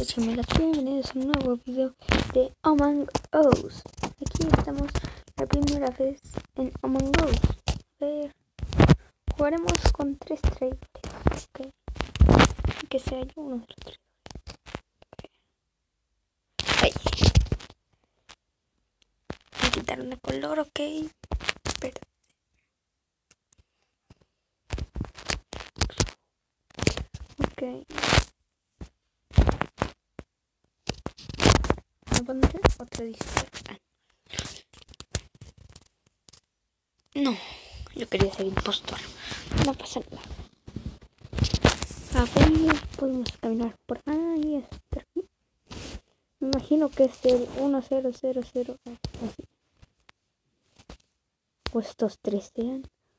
chicos, amigas, bienvenidos a un nuevo video de Among Us. Aquí estamos la primera vez en Among Us. A ver, jugaremos con 3 traidores, ok. Que sea yo uno de los traidores. Ay. Voy a quitarle el color, ok. Espera. Ok. Voy a poner otra dispuesta. No, yo quería ser impostor. No pasa nada. A ver, podemos caminar por ahí hasta aquí. Me imagino que es el 1000. Así. O estos 3 sean.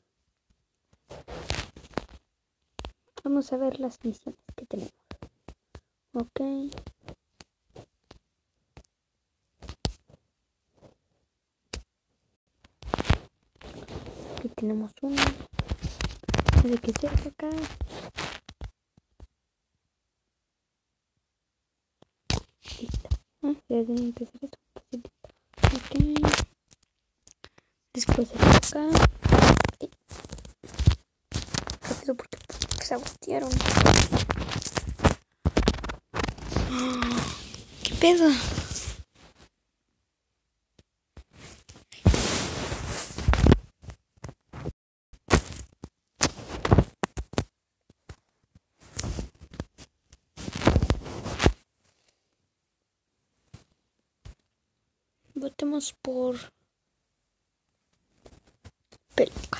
Vamos a ver las misiones que tenemos. Ok. Aquí tenemos uno. ¿De qué se acá? Listo. Ya tienen que hacer esto. Ok. Después acá. Rápido porque se agotearon. ¿Qué pedo? Votemos por Peluca.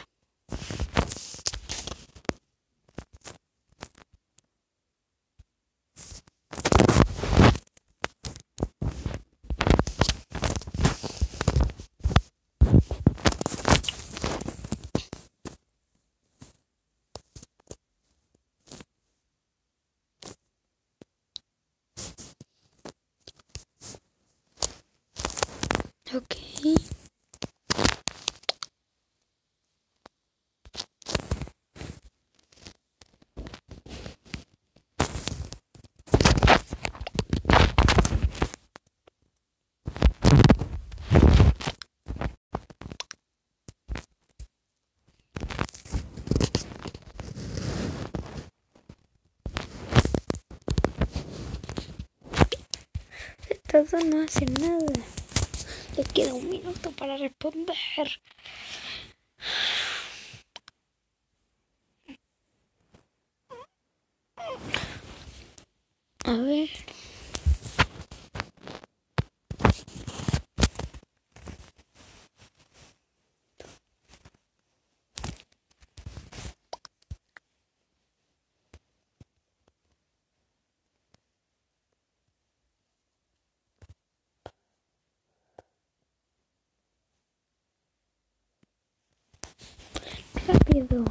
Ok. Estos dos no hacen nada. Les queda 1 minuto para responder. A ver. Rápido.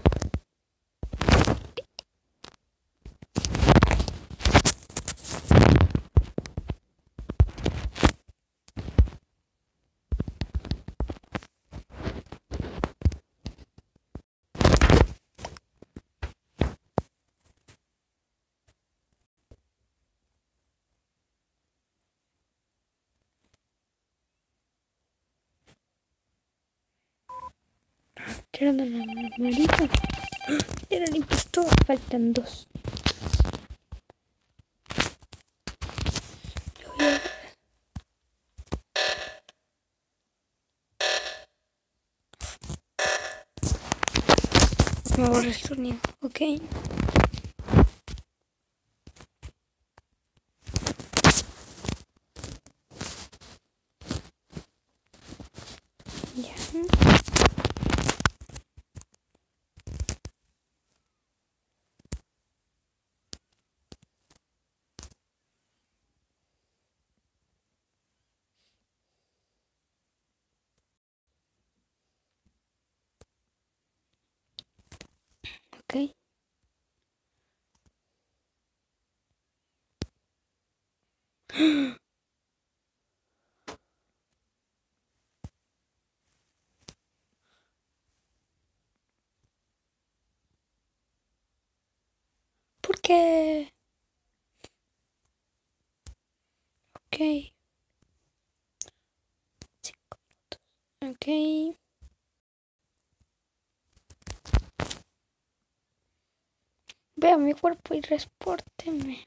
Tirando la margarita. Era el impostor. Faltan 2. Me borré el sonido. Ok. Ya. Ok. ¿Por qué? Ok. 5 minutos. Ok. Vea mi cuerpo y respórteme.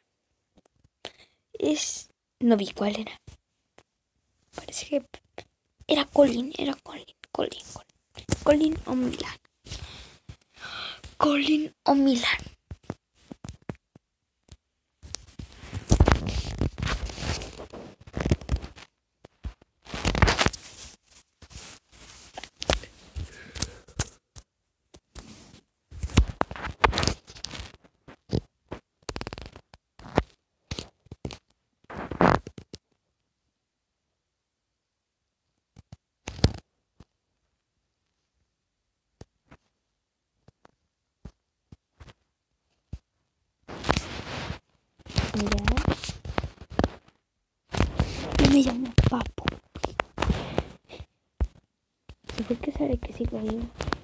No vi cuál era. Parece que era Colin o Milan. Colin o Milan. Mira. Yo me llamo Papo. ¿Y por qué sale que sigo vivo?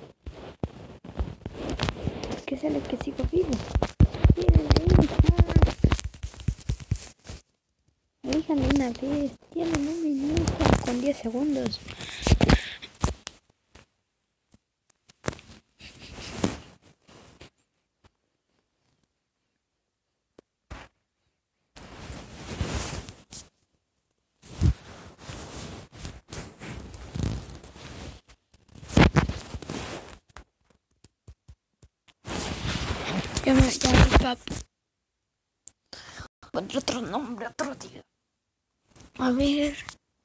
¿Por qué sale que sigo vivo? Miren elíjanme una vez. Tienen 1 minuto con 10 segundos. Yo me llamo Papo. Pondré otro nombre, otro día. A ver.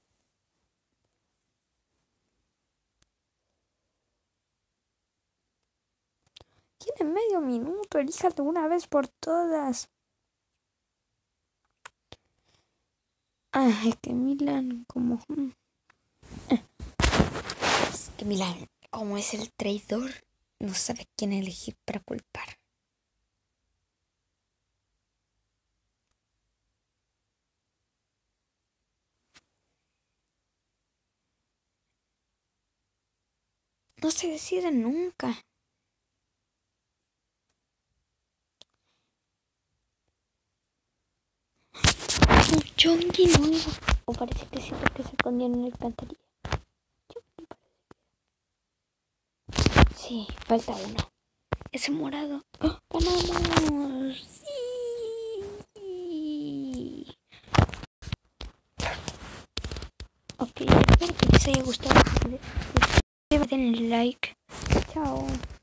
Tiene medio minuto. Elíjate una vez por todas. Es que Milan como... Es que Milan, como es el traidor, no sabe quién elegir para culpar. No se decide nunca. Chongi nuevo. O parece que sí, porque se escondieron en la alcantarilla. Sí, falta uno. Ese morado. ¡Oh, ¡ganamos! ¡Sí! Ok, espero que les haya gustado. Denle like. Chao.